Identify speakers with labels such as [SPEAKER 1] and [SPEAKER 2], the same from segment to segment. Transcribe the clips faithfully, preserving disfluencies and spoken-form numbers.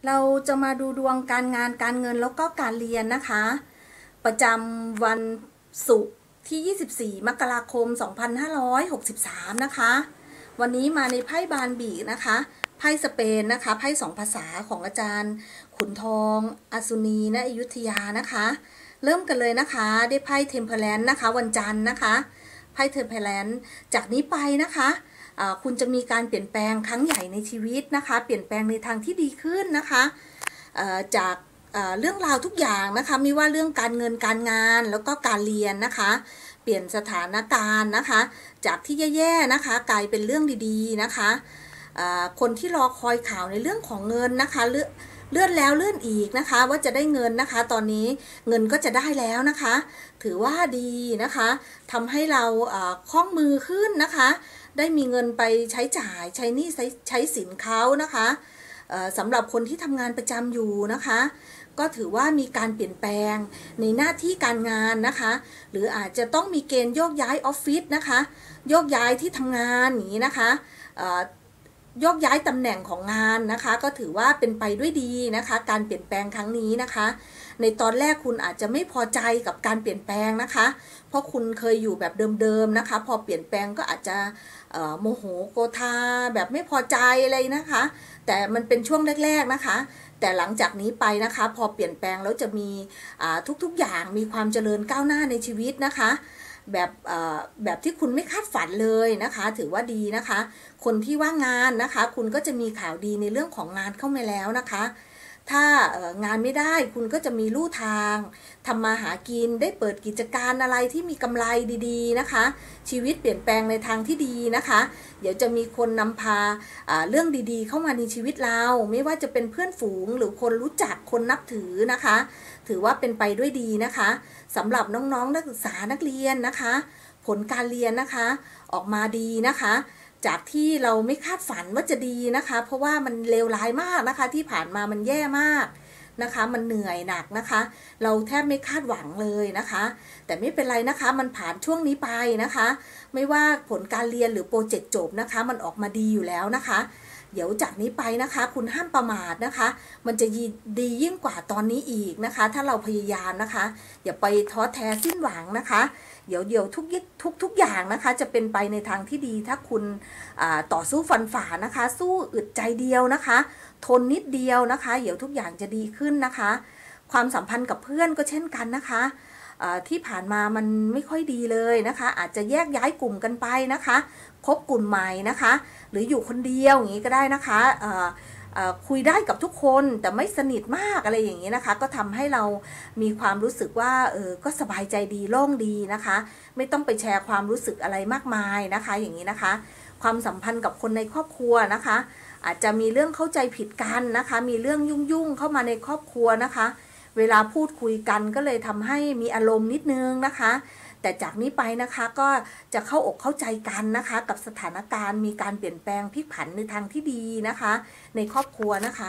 [SPEAKER 1] เราจะมาดูดวงการงานการเงินแล้วก็การเรียนนะคะประจำวันศุกร์ที่ยี่สิบสี่มกราคมสองพันห้าร้อยหกสิบสามนะคะวันนี้มาในไพ่บานบีนะคะไพ่สเปนนะคะไพ่สองภาษาของอาจารย์ขุนทองอัศนีณอยุธยานะคะเริ่มกันเลยนะคะได้ไพ่เทมเพลนนะคะวันจันทร์นะคะไพ่เทมเพลนจากนี้ไปนะคะคุณจะมีการเปลี่ยนแปลงครั้งใหญ่ในชีวิตนะคะเปลี่ยนแปลงในทางที่ดีขึ้นนะคะจากเรื่องราวทุกอย่างนะคะไม่ว่าเรื่องการเงินการงานแล้วก็การเรียนนะคะเปลี่ยนสถานการณ์นะคะจากที่แย่ๆนะคะกลายเป็นเรื่องดีๆนะคะคนที่รอคอยข่าวในเรื่องของเงินนะคะเลื่อนแล้วเลื่อนอีกนะคะว่าจะได้เงินนะคะตอนนี้เงินก็จะได้แล้วนะคะถือว่าดีนะคะทำให้เราคล่องมือขึ้นนะคะได้มีเงินไปใช้จ่ายใช้หนี้ใช้ใช้สินเขานะคะสำหรับคนที่ทำงานประจำอยู่นะคะก็ถือว่ามีการเปลี่ยนแปลงในหน้าที่การงานนะคะหรืออาจจะต้องมีเกณฑ์โยกย้ายออฟฟิศนะคะโยกย้ายที่ทำงานอย่างนี้นะคะโยกย้ายตำแหน่งของงานนะคะก็ถือว่าเป็นไปด้วยดีนะคะการเปลี่ยนแปลงครั้งนี้นะคะในตอนแรกคุณอาจจะไม่พอใจกับการเปลี่ยนแปลงนะคะเพราะคุณเคยอยู่แบบเดิมๆนะคะพอเปลี่ยนแปลงก็อาจจะโมโหโกธาแบบไม่พอใจอะไรนะคะแต่มันเป็นช่วงแรกๆนะคะแต่หลังจากนี้ไปนะคะพอเปลี่ยนแปลงแล้วจะมีทุกๆอย่างมีความเจริญก้าวหน้าในชีวิตนะคะแบบแบบที่คุณไม่คาดฝันเลยนะคะถือว่าดีนะคะคนที่ว่างงานนะคะคุณก็จะมีข่าวดีในเรื่องของงานเข้ามาแล้วนะคะถ้างานไม่ได้คุณก็จะมีลู่ทางทำมาหากินได้เปิดกิจการอะไรที่มีกำไรดีๆนะคะชีวิตเปลี่ยนแปลงในทางที่ดีนะคะเดี๋ยวจะมีคนนำพาเรื่องดีๆเข้ามาในชีวิตเราไม่ว่าจะเป็นเพื่อนฝูงหรือคนรู้จักคนนับถือนะคะถือว่าเป็นไปด้วยดีนะคะสำหรับน้องๆนักศึกษานักเรียนนะคะผลการเรียนนะคะออกมาดีนะคะจากที่เราไม่คาดฝันว่าจะดีนะคะเพราะว่ามันเลวร้ายมากนะคะที่ผ่านมามันแย่มากนะคะมันเหนื่อยหนักนะคะเราแทบไม่คาดหวังเลยนะคะแต่ไม่เป็นไรนะคะมันผ่านช่วงนี้ไปนะคะไม่ว่าผลการเรียนหรือโปรเจกต์จบนะคะมันออกมาดีอยู่แล้วนะคะเดี๋ยวจากนี้ไปนะคะคุณห้ามประมาทนะคะมันจะดียิ่งกว่าตอนนี้อีกนะคะถ้าเราพยายามนะคะอย่าไปท้อแท้สิ้นหวังนะคะเดี๋ยวเดี๋ยวทุกทุกทุกอย่างนะคะจะเป็นไปในทางที่ดีถ้าคุณต่อสู้ฟันฝ่านะคะสู้อึดใจเดียวนะคะทนนิดเดียวนะคะเดี๋ยวทุกอย่างจะดีขึ้นนะคะความสัมพันธ์กับเพื่อนก็เช่นกันนะคะที่ผ่านมามันไม่ค่อยดีเลยนะคะอาจจะแยกย้ายกลุ่มกันไปนะคะคบกลุ่มใหม่นะคะหรืออยู่คนเดียวอย่างนี้ก็ได้นะคะคุยได้กับทุกคนแต่ไม่สนิทมากอะไรอย่างนี้นะคะก็ทำให้เรามีความรู้สึกว่าเออก็สบายใจดีโล่งดีนะคะไม่ต้องไปแชร์ความรู้สึกอะไรมากมายนะคะอย่างนี้นะคะความสัมพันธ์กับคนในครอบครัวนะคะอาจจะมีเรื่องเข้าใจผิดกันนะคะมีเรื่องยุ่งๆเข้ามาในครอบครัวนะคะเวลาพูดคุยกันก็เลยทำให้มีอารมณ์นิดนึงนะคะแต่จากนี้ไปนะคะก็จะเข้าอกเข้าใจกันนะคะกับสถานการณ์มีการเปลี่ยนแปลงพลิกผันในทางที่ดีนะคะในครอบครัวนะคะ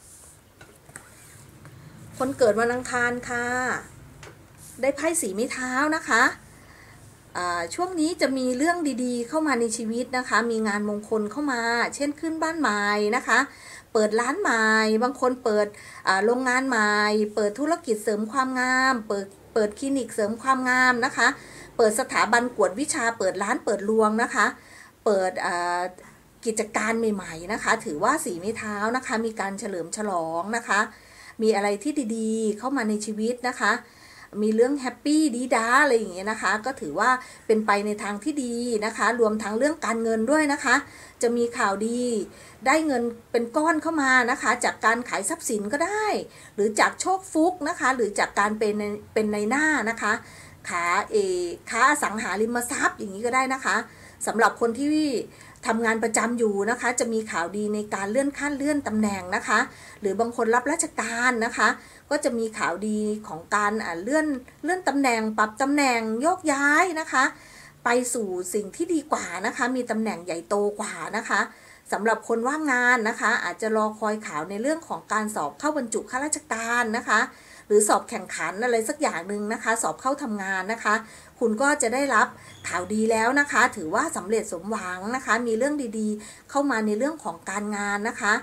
[SPEAKER 1] คนเกิดวันอังคารค่ะได้ไพ่สีไม้เท้านะคะช่วงนี้จะมีเรื่องดีๆเข้ามาในชีวิตนะคะมีงานมงคลเข้ามาเช่นขึ้นบ้านใหม่นะคะเปิดร้านใหม่บางคนเปิดโรงงานใหม่เปิดธุรกิจเสริมความงามเปิดเปิดคลินิกเสริมความงามนะคะเปิดสถาบันกวดวิชาเปิดร้านเปิดรวงนะคะเปิดกิจการใหม่ๆนะคะถือว่าสีไม้เท้านะคะมีการเฉลิมฉลองนะคะมีอะไรที่ดีๆเข้ามาในชีวิตนะคะมีเรื่องแฮปปี้ดีด้าอะไรอย่างเงี้ยนะคะก็ถือว่าเป็นไปในทางที่ดีนะคะรวมทั้งเรื่องการเงินด้วยนะคะจะมีข่าวดีได้เงินเป็นก้อนเข้ามานะคะจากการขายทรัพย์สินก็ได้หรือจากโชคฟุกนะคะหรือจากการเป็นเป็นในหน้านะคะขาเอค้าอสังหาริมทรัพย์อย่างนี้ก็ได้นะคะสำหรับคนที่ทำงานประจำอยู่นะคะจะมีข่าวดีในการเลื่อนขั้นเลื่อนตำแหน่งนะคะหรือบางคนรับราชการนะคะก็จะมีข่าวดีของการเลื่อนเลื่อนตำแหน่งปรับตำแหน่งโยกย้ายนะคะไปสู่สิ่งที่ดีกว่านะคะมีตำแหน่งใหญ่โตกว่านะคะสำหรับคนว่างงานนะคะอาจจะรอคอยข่าวในเรื่องของการสอบเข้าบรรจุข้าราชการนะคะหรือสอบแข่งขันอะไรสักอย่างหนึ่งนะคะสอบเข้าทำงานนะคะคุณก็จะได้รับข่าวดีแล้วนะคะถือว่าสำเร็จสมหวังนะคะมีเรื่องดีๆเข้ามาในเรื่องของการงานนะคะ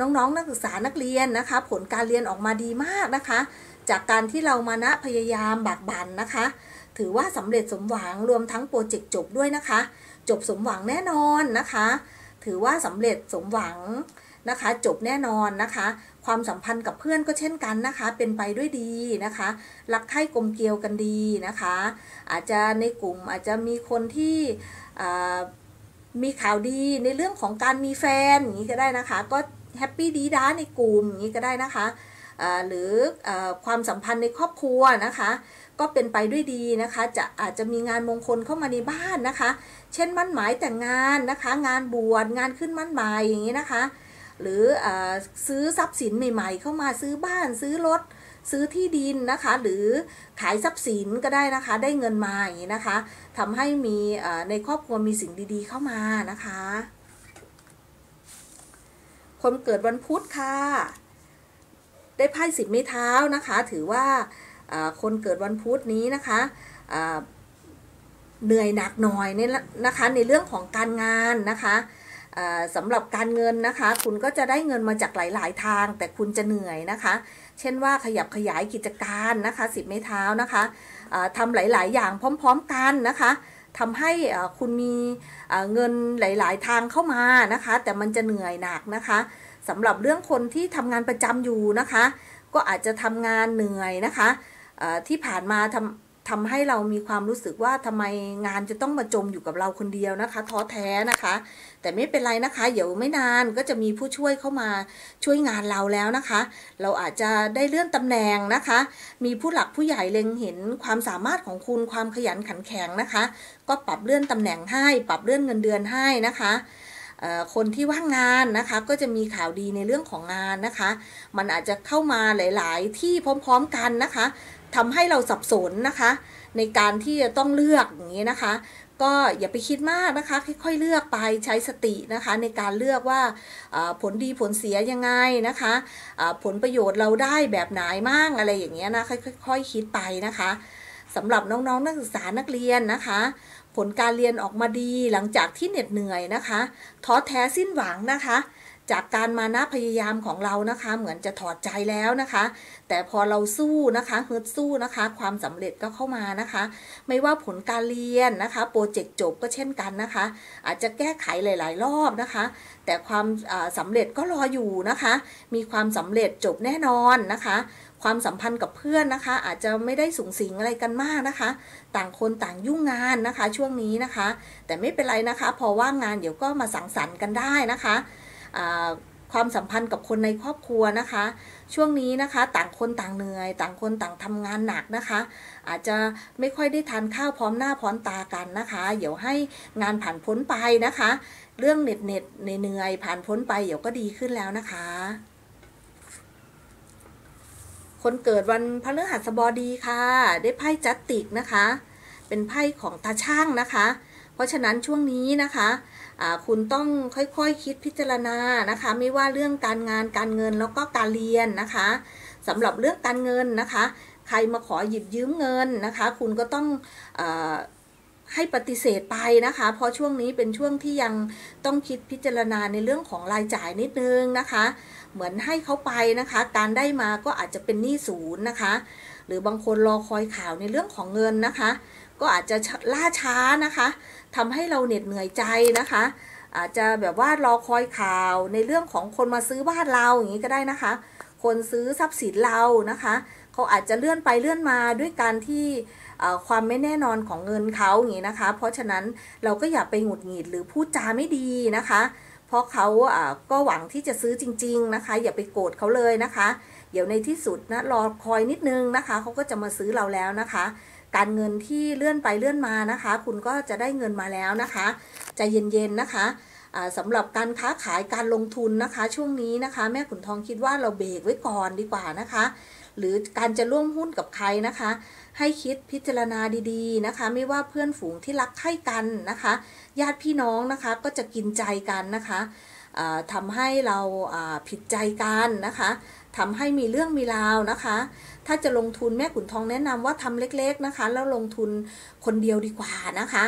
[SPEAKER 1] น้องๆนักศึกษานักเรียนนะคะผลการเรียนออกมาดีมากนะคะจากการที่เรามานะพยายามบักบั่นนะคะถือว่าสำเร็จสมหวังรวมทั้งโปรเจกต์จบด้วยนะคะจบสมหวังแน่นอนนะคะถือว่าสำเร็จสมหวังนะคะจบแน่นอนนะคะความสัมพันธ์กับเพื่อนก็เช่นกันนะคะเป็นไปด้วยดีนะคะรักใคร่กลมเกลียวกันดีนะคะอาจจะในกลุ่มอาจจะมีคนที่มีข่าวดีในเรื่องของการมีแฟนอย่างนี้ก็ได้นะคะก็แฮปปี้ดีด้าในกลุ่มอย่างนี้ก็ได้นะคะหรือความสัมพันธ์ในครอบครัวนะคะก็เป็นไปด้วยดีนะคะจะอาจจะมีงานมงคลเข้ามาในบ้านนะคะเช่นมั่นหมายแต่งงานนะคะงานบวชงานขึ้นมั่นหมายอย่างนี้นะคะหรืออซื้อทรัพย์สินใหม่ๆเข้ามาซื้อบ้านซื้อรถซื้อที่ดินนะคะหรือขายทรัพย์สินก็ได้นะคะได้เงินมาอย่างนี้นะคะทำให้มีในครอบครัวมีสิ่งดีๆเข้ามานะคะคนเกิดวันพุธค่ะได้ไพ่สิบไม้เท้านะคะถือว่าคนเกิดวันพุธนี้นะคะเหนื่อยหนักหน่อยเนี่ยนะคะในเรื่องของการงานนะคะสำหรับการเงินนะคะคุณก็จะได้เงินมาจากหลายๆทางแต่คุณจะเหนื่อยนะคะเช่นว่าขยับขยายกิจการนะคะสิบไม้เท้านะคะทำหลายๆอย่างพร้อมๆกันนะคะทำให้คุณมีเงินหลายๆทางเข้ามานะคะแต่มันจะเหนื่อยหนักนะคะสำหรับเรื่องคนที่ทำงานประจำอยู่นะคะก็อาจจะทำงานเหนื่อยนะคะที่ผ่านมาทำทำให้เรามีความรู้สึกว่าทำไมงานจะต้องมาจมอยู่กับเราคนเดียวนะคะท้อแท้นะคะแต่ไม่เป็นไรนะคะเดี๋ยวไม่นานก็จะมีผู้ช่วยเข้ามาช่วยงานเราแล้วนะคะเราอาจจะได้เลื่อนตำแหน่งนะคะมีผู้หลักผู้ใหญ่เล็งเห็นความสามารถของคุณความขยันขันแข็งนะคะก็ปรับเลื่อนตำแหน่งให้ปรับเลื่อนเงินเดือนให้นะคะคนที่ว่างงานนะคะก็จะมีข่าวดีในเรื่องของงานนะคะมันอาจจะเข้ามาหลายๆที่พร้อมๆกันนะคะทำให้เราสับสนนะคะในการที่จะต้องเลือกอย่างนี้นะคะก็อย่าไปคิดมากนะคะค่อยๆเลือกไปใช้สตินะคะในการเลือกว่าผลดีผลเสียยังไงนะคะผลประโยชน์เราได้แบบไหนมั่งอะไรอย่างเงี้ยนะค่อยๆคิดไปนะคะสำหรับน้องๆนักศึกษานักเรียนนะคะผลการเรียนออกมาดีหลังจากที่เหน็ดเหนื่อยนะคะท้อแท้สิ้นหวังนะคะจากการมานะพยายามของเรานะคะเหมือนจะถอดใจแล้วนะคะแต่พอเราสู้นะคะฮึดสู้นะคะความสำเร็จก็เข้ามานะคะไม่ว่าผลการเรียนนะคะโปรเจกต์จบก็เช่นกันนะคะอาจจะแก้ไขหลายๆรอบนะคะแต่ความสำเร็จก็รออยู่นะคะมีความสำเร็จจบแน่นอนนะคะความสัมพันธ์กับเพื่อนนะคะอาจจะไม่ได้สูงสิงอะไรกันมากนะคะต่างคนต่างยุ่งงานนะคะช่วงนี้นะคะแต่ไม่เป็นไรนะคะพอว่างงานเดี๋ยวก็มาสังสรรค์กันได้นะคะความสัมพันธ์กับคนในครอบครัวนะคะช่วงนี้นะคะต่างคนต่างเหนื่อยต่างคนต่างทำงานหนักนะคะอาจจะไม่ค่อยได้ทานข้าวพร้อมหน้าพร้อมตากันนะคะเดี๋ยวให้งานผ่านพ้นไปนะคะเรื่องเหน็ดเหน็ดเหนื่อยผ่านพ้นไปเดี๋ยวก็ดีขึ้นแล้วนะคะคนเกิดวันพฤหัสบดีค่ะได้ไพ่จัตติกนะคะเป็นไพ่ของตาช่างนะคะเพราะฉะนั้นช่วงนี้นะคะคุณต้องค่อยๆ ค, คิดพิจารณานะคะไม่ว่าเรื่องการงานการเงินแล้วก็การเรียนนะคะสำหรับเรื่องการเงินนะคะใครมาขอหยิบยืมเงินนะคะคุณก็ต้องเอ่อให้ปฏิเสธไปนะคะเพราะช่วงนี้เป็นช่วงที่ยังต้องคิดพิจารณาในเรื่องของรายจ่ายนิดนึงนะคะเหมือนให้เขาไปนะคะการได้มาก็อาจจะเป็นหนี้ศูนย์นะคะหรือบางคนรอคอยข่าวในเรื่องของเงินนะคะก็อาจจะล่าช้านะคะทำให้เราเหน็ดเหนื่อยใจนะคะอาจจะแบบว่ารอคอยข่าวในเรื่องของคนมาซื้อบ้านเราอย่างนี้ก็ได้นะคะคนซื้อทรัพย์สินเรานะคะเขาอาจจะเลื่อนไปเลื่อนมาด้วยการที่ความไม่แน่นอนของเงินเขาอย่างนี้นะคะเพราะฉะนั้นเราก็อย่าไปหงุดหงิดหรือพูดจาไม่ดีนะคะเพราะเขาก็หวังที่จะซื้อจริงๆนะคะอย่าไปโกรธเขาเลยนะคะเดี๋ยวในที่สุดนะรอคอยนิดนึงนะคะเขาก็จะมาซื้อเราแล้วนะคะการเงินที่เลื่อนไปเลื่อนมานะคะคุณก็จะได้เงินมาแล้วนะคะใจเย็นๆนะคะสำหรับการค้าขายการลงทุนนะคะช่วงนี้นะคะแม่ขุนทองคิดว่าเราเบรกไว้ก่อนดีกว่านะคะหรือการจะร่วมหุ้นกับใครนะคะให้คิดพิจารณาดีๆนะคะไม่ว่าเพื่อนฝูงที่รักใคร่กันนะคะญาติพี่น้องนะคะก็จะกินใจกันนะคะทำให้เราผิดใจกันนะคะทำให้มีเรื่องมีราวนะคะถ้าจะลงทุนแม่ขุนทองแนะนำว่าทำเล็กๆนะคะแล้วลงทุนคนเดียวดีกว่านะคะ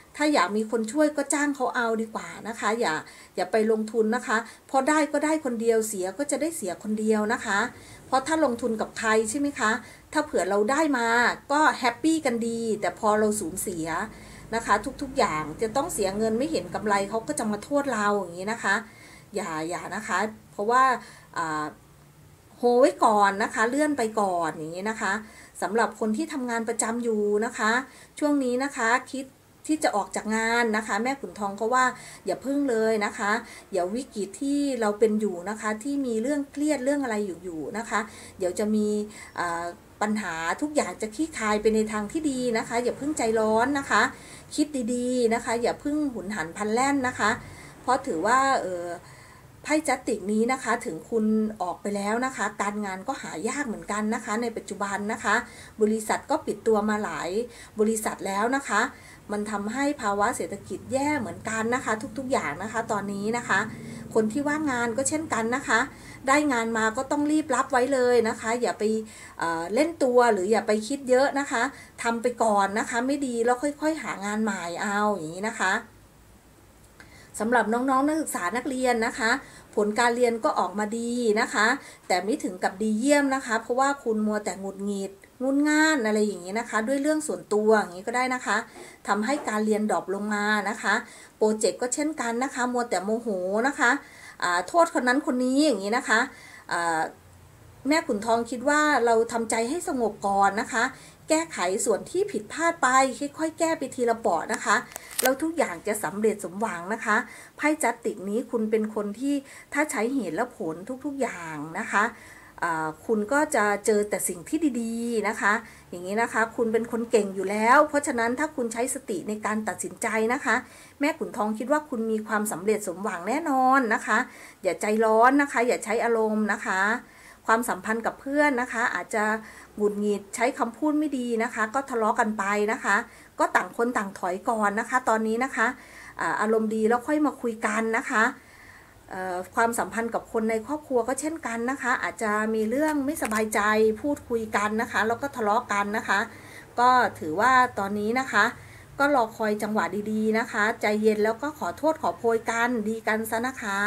[SPEAKER 1] ถ้าอยากมีคนช่วยก็จ้างเขาเอาดีกว่านะคะอย่าอย่าไปลงทุนนะคะพอได้ก็ได้คนเดียวเสียก็จะได้เสียคนเดียวนะคะเพราะถ้าลงทุนกับใครใช่ไหมคะถ้าเผื่อเราได้มาก็แฮปปี้กันดีแต่พอเราสูญเสียนะคะทุกๆอย่างจะต้องเสียเงินไม่เห็นกำไรเขาก็จะมาโทษเราอย่างนี้นะคะอย่าอย่านะคะเพราะว่าโฮไว้ก่อนนะคะเลื่อนไปก่อนอย่างนี้นะคะสำหรับคนที่ทำงานประจำอยู่นะคะช่วงนี้นะคะคิดที่จะออกจากงานนะคะแม่ขุนทองก็ว่าอย่าพึ่งเลยนะคะอย่าวิกฤตที่เราเป็นอยู่นะคะที่มีเรื่องเครียดเรื่องอะไรอยู่อยู่นะคะเดี๋ยวจะมีปัญหาทุกอย่างจะคลี่คลายไปในทางที่ดีนะคะอย่าพึ่งใจร้อนนะคะคิดดีๆนะคะอย่าพึ่งหุนหันพลันแล่นนะคะเพราะถือว่าเออไพ่จัตติกนี้นะคะถึงคุณออกไปแล้วนะคะการงานก็หายากเหมือนกันนะคะในปัจจุบันนะคะบริษัทก็ปิดตัวมาหลายบริษัทแล้วนะคะมันทำให้ภาวะเศรษฐกิจแย่เหมือนกันนะคะทุกๆอย่างนะคะตอนนี้นะคะคนที่ว่างงานก็เช่นกันนะคะได้งานมาก็ต้องรีบรับไว้เลยนะคะอย่าไปเอ่อเล่นตัวหรืออย่าไปคิดเยอะนะคะทำไปก่อนนะคะไม่ดีแล้วค่อยๆหางานใหม่เอาอย่างนี้นะคะสำหรับน้องๆนักศึกษานักเรียนนะคะผลการเรียนก็ออกมาดีนะคะแต่ไม่ถึงกับดีเยี่ยมนะคะเพราะว่าคุณมัวแต่หงุดหงิดงุนง่านอะไรอย่างนี้นะคะด้วยเรื่องส่วนตัวอย่างนี้ก็ได้นะคะทำให้การเรียนดรอปลงมานะคะโปรเจกต์ก็เช่นกันนะคะมัวแต่โมโหนะคะโทษคนนั้นคนนี้อย่างนี้นะคะแม่ขุนทองคิดว่าเราทำใจให้สงบก่อนนะคะแก้ไขส่วนที่ผิดพลาดไปค่อยๆแก้ไปทีละเปาะนะคะแล้วทุกอย่างจะสำเร็จสมหวังนะคะไพ่จัตติกนี้คุณเป็นคนที่ถ้าใช้เหตุและผลทุกๆอย่างนะคะคุณก็จะเจอแต่สิ่งที่ดีๆนะคะอย่างนี้นะคะคุณเป็นคนเก่งอยู่แล้วเพราะฉะนั้นถ้าคุณใช้สติในการตัดสินใจนะคะแม่ขุนทองคิดว่าคุณมีความสำเร็จสมหวังแน่นอนนะคะอย่าใจร้อนนะคะอย่าใช้อารมณ์นะคะความสัมพันธ์กับเพื่อนนะคะอาจจะหงุดหงิดใช้คำพูดไม่ดีนะคะก็ทะเลาะกันไปนะคะก็ต่างคนต่างถอยก่อนนะคะตอนนี้นะคะอารมณ์ดีแล้วค่อยมาคุยกันนะคะความสัมพันธ์กับคนในครอบครัวก็เช่นกันนะคะอาจจะมีเรื่องไม่สบายใจพูดคุยกันนะคะแล้วก็ทะเลาะกันนะคะก็ถือว่าตอนนี้นะคะก็รอคอยจังหวะดีๆนะคะใจเย็นแล้วก็ขอโทษขอโพยกันดีกันซะนะคะ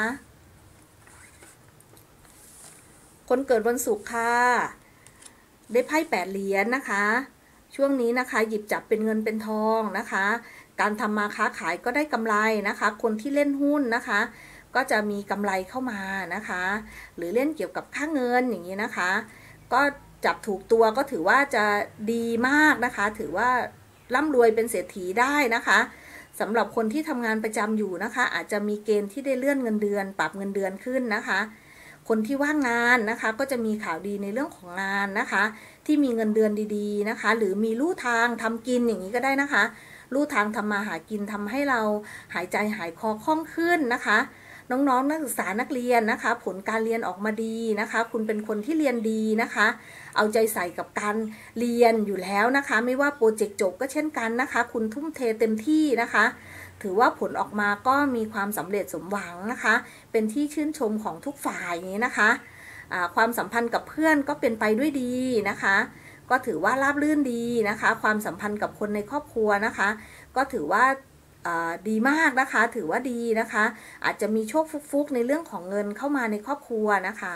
[SPEAKER 1] คนเกิดวันศุกร์ค่ะได้ไพ่แปดเหรียญนะคะช่วงนี้นะคะหยิบจับเป็นเงินเป็นทองนะคะการทำมาค้าขายก็ได้กำไรนะคะคนที่เล่นหุ้นนะคะก็จะมีกำไรเข้ามานะคะหรือเล่นเกี่ยวกับค่าเงินอย่างนี้นะคะก็จับถูกตัวก็ถือว่าจะดีมากนะคะถือว่าร่ำรวยเป็นเศรษฐีได้นะคะสำหรับคนที่ทำงานประจำอยู่นะคะอาจจะมีเกณฑ์ที่ได้เลื่อนเงินเดือนปรับเงินเดือนขึ้นนะคะคนที่ว่างงานนะคะก็จะมีข่าวดีในเรื่องของงานนะคะที่มีเงินเดือนดีๆนะคะหรือมีลู่ทางทำกินอย่างนี้ก็ได้นะคะลู่ทางทำมาหากินทำให้เราหายใจหายคอคล่องขึ้นนะคะน้องๆนักศึกษานักเรียนนะคะผลการเรียนออกมาดีนะคะคุณเป็นคนที่เรียนดีนะคะเอาใจใส่กับการเรียนอยู่แล้วนะคะไม่ว่าโปรเจกต์จบก็เช่นกันนะคะคุณทุ่มเทเต็มที่นะคะถือว่าผลออกมาก็มีความสำเร็จสมหวังนะคะเป็นที่ชื่นชมของทุกฝ่ายนี้นะคะความสัมพันธ์กับเพื่อนก็เป็นไปด้วยดีนะคะก็ถือว่าราบรื่นดีนะคะความสัมพันธ์กับคนในครอบครัวนะคะก็ถือว่าดีมากนะคะถือว่าดีนะคะอาจจะมีโชคฟุกๆในเรื่องของเงินเข้ามาในครอบครัวนะคะ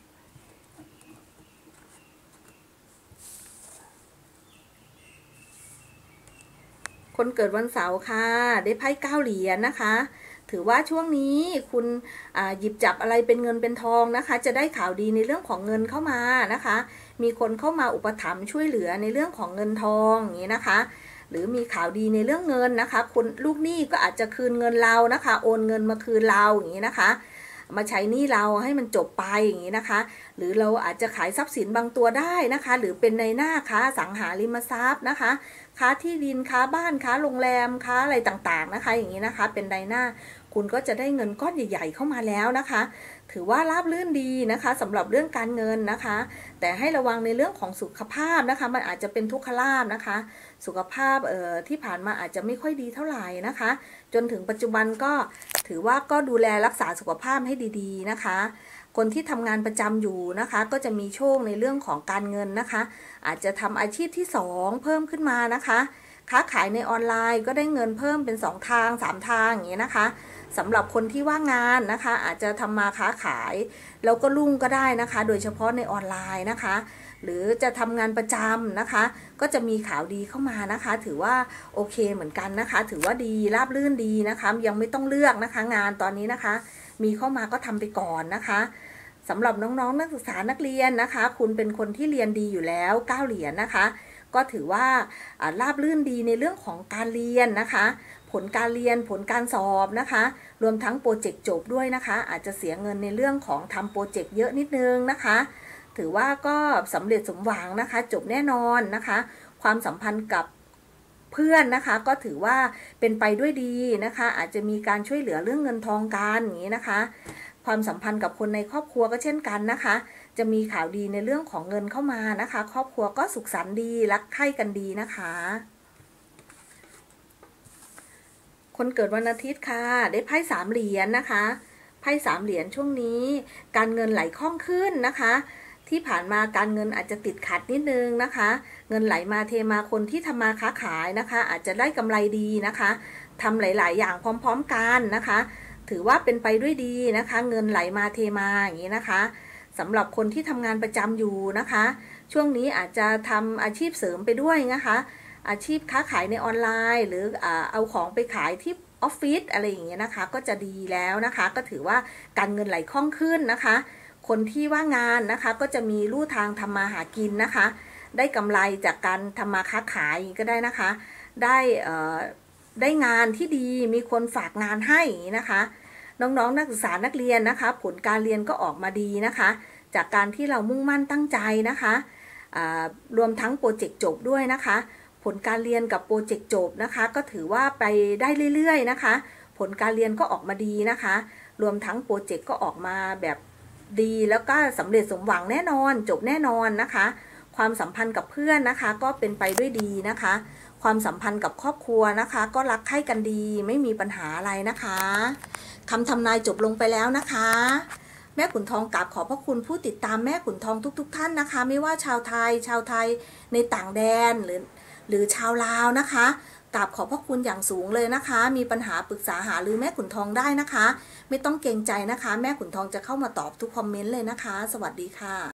[SPEAKER 1] คนเกิดวันเสาร์ค่ะได้ไพ่เก้าเหรียญนะคะถือว่าช่วงนี้คุณหยิบจับอะไรเป็นเงินเป็นทองนะคะจะได้ข่าวดีในเรื่องของเงินเข้ามานะคะมีคนเข้ามาอุปถัมภ์ช่วยเหลือในเรื่องของเงินทองอย่างนี้นะคะหรือมีข่าวดีในเรื่องเงินนะคะคนลูกหนี้ก็อาจจะคืนเงินเรานะคะโอนเงินมาคืนเราอย่างนี้นะคะมาใช้หนี้เราให้มันจบไปอย่างนี้นะคะหรือเราอาจจะขายทรัพย์สินบางตัวได้นะคะหรือเป็นในหน้าค้าสังหาริมทรัพย์นะคะค้าที่ดินค้าบ้านค้าโรงแรมค้าอะไรต่างๆนะคะอย่างนี้นะคะเป็นในหน้าคุณก็จะได้เงินก้อนใหญ่ๆเข้ามาแล้วนะคะถือว่าราบรื่นดีนะคะสำหรับเรื่องการเงินนะคะแต่ให้ระวังในเรื่องของสุขภาพนะคะมันอาจจะเป็นทุกขลาภนะคะสุขภาพเอ่อที่ผ่านมาอาจจะไม่ค่อยดีเท่าไหร่นะคะจนถึงปัจจุบันก็ถือว่าก็ดูแลรักษาสุขภาพให้ดีๆนะคะคนที่ทำงานประจำอยู่นะคะก็จะมีโชคในเรื่องของการเงินนะคะอาจจะทำอาชีพที่สองเพิ่มขึ้นมานะคะค้าขายในออนไลน์ก็ได้เงินเพิ่มเป็นสองทางสามทางอย่างนี้นะคะสำหรับคนที่ว่างงานนะคะอาจจะทำมาค้าขายแล้วก็รุ่งก็ได้นะคะโดยเฉพาะในออนไลน์นะคะหรือจะทำงานประจำนะคะก็จะมีข่าวดีเข้ามานะคะถือว่าโอเคเหมือนกันนะคะถือว่าดีราบรื่นดีนะคะยังไม่ต้องเลือกนะคะงานตอนนี้นะคะมีเข้ามาก็ทำไปก่อนนะคะสำหรับน้องๆนักศึกษานักเรียนนะคะคุณเป็นคนที่เรียนดีอยู่แล้วเก้าเหรียญนะคะก็ถือว่าราบรื่นดีในเรื่องของการเรียนนะคะผลการเรียนผลการสอบนะคะรวมทั้งโปรเจกต์จบด้วยนะคะอาจจะเสียเงินในเรื่องของทำโปรเจกต์เยอะนิดนึงนะคะถือว่าก็สำเร็จสมหวังนะคะจบแน่นอนนะคะความสัมพันธ์กับเพื่อนนะคะก็ถือว่าเป็นไปด้วยดีนะคะอาจจะมีการช่วยเหลือเรื่องเงินทองกันอย่างนี้นะคะความสัมพันธ์กับคนในครอบครัวก็เช่นกันนะคะจะมีข่าวดีในเรื่องของเงินเข้ามานะคะครอบครัวก็สุขสันต์ดีรักใคร่กันดีนะคะคนเกิดวันอาทิตย์ค่ะได้ไพ่สามเหรียญนะคะไพ่สามเหรียญช่วงนี้การเงินไหลคล่องขึ้นนะคะที่ผ่านมาการเงินอาจจะติดขัดนิดนึงนะคะเงินไหลมาเทมาคนที่ทำมาค้าขายนะคะอาจจะได้กำไรดีนะคะทำหลายๆอย่างพร้อมๆกันนะคะถือว่าเป็นไปด้วยดีนะคะเงินไหลมาเทมาอย่างนี้นะคะสำหรับคนที่ทำงานประจำอยู่นะคะช่วงนี้อาจจะทำอาชีพเสริมไปด้วยนะคะอาชีพค้าขายในออนไลน์หรือเอาของไปขายที่ออฟฟิศอะไรอย่างเงี้ยนะคะก็จะดีแล้วนะคะก็ถือว่าการเงินไหลคล่องขึ้นนะคะคนที่ว่างงานนะคะก็จะมีลู่ทางทำมาหากินนะคะได้กำไรจากการทำมาค้าขายก็ได้นะคะได้เอ่อได้งานที่ดีมีคนฝากงานให้นะคะน้องๆนักศึกษานักเรียนนะคะผลการเรียนก็ออกมาดีนะคะจากการที่เรามุ่งมั่นตั้งใจนะคะรวมทั้งโปรเจกต์จบด้วยนะคะผลการเรียนกับโปรเจกต์จบนะคะก็ถือว่าไปได้เรื่อยๆนะคะผลการเรียนก็ออกมาดีนะคะรวมทั้งโปรเจกต์ก็ออกมาแบบดีแล้วก็สำเร็จสมหวังแน่นอนจบแน่นอนนะคะความสัมพันธ์กับเพื่อนนะคะก็เป็นไปด้วยดีนะคะความสัมพันธ์กับครอบครัวนะคะก็รักใคร่กันดีไม่มีปัญหาอะไรนะคะคำทำนายจบลงไปแล้วนะคะแม่ขุนทองกราบขอบพระคุณผู้ติดตามแม่ขุนทองทุกๆ ท่านนะคะไม่ว่าชาวไทยชาวไทยในต่างแดนหรือหรือชาวลาวนะคะกราบขอบพระคุณอย่างสูงเลยนะคะมีปัญหาปรึกษาหารือแม่ขุนทองได้นะคะไม่ต้องเกรงใจนะคะแม่ขุนทองจะเข้ามาตอบทุกคอมเมนต์เลยนะคะสวัสดีค่ะ